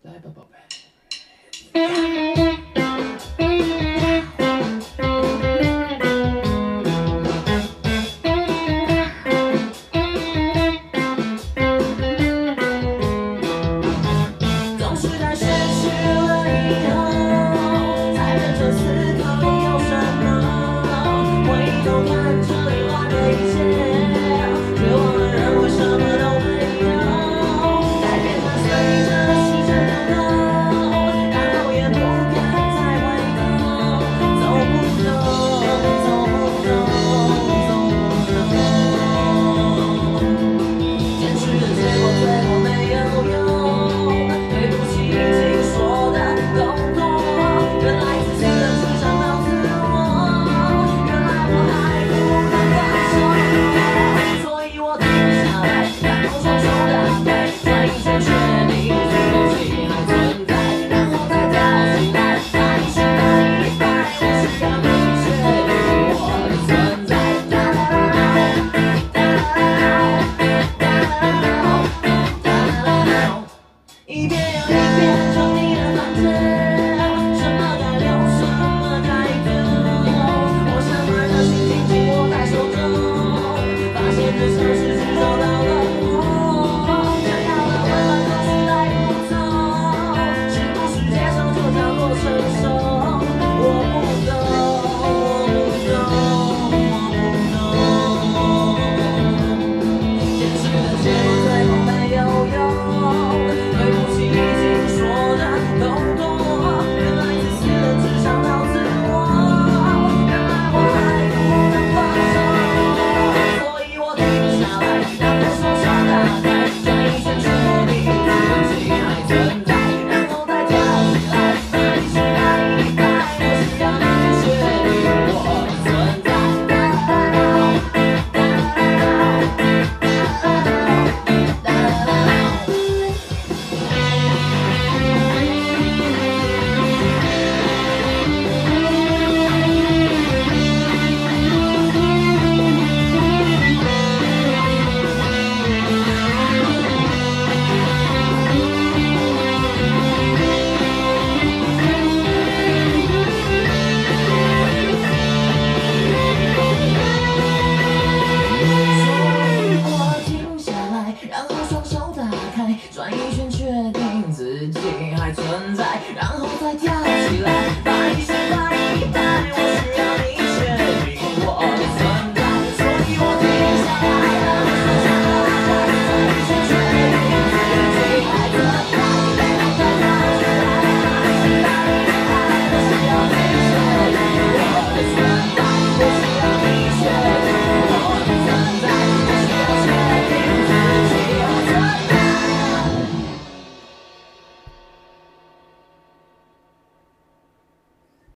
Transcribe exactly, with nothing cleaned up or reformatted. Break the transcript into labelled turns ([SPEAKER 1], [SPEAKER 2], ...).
[SPEAKER 1] 来吧，宝贝。
[SPEAKER 2] 总是在失去了以后，才认真思考你有什么。回头看这里乱的一切，绝望的人为什么都没有？改变它随着时间流动，然后也不敢再回头，走不动，走不动，走不动。坚持的结果最后没有用，对不起已经说的够多，原来自私的只想到自我，原来我还不能放手，所以我停下来，然后双手打开，转一圈确定自己还存在，然后再跳起来，哪里是哪里败，我需要你确定我的存在。哒啦啦哒啦啦哒啦啦，一遍又一遍整理的房间，什么该留，什么该丢，我想把热情紧紧握在手中，发现这城市只找到了我，想要的温暖总是带不走，是不是接受就叫做成熟？我不懂，我不懂，我不懂，坚持的结果最后没有用，对不起已经说的够多，原来自私的只想到自我，原来我还不能放手，所以我停下来，然后双手打开。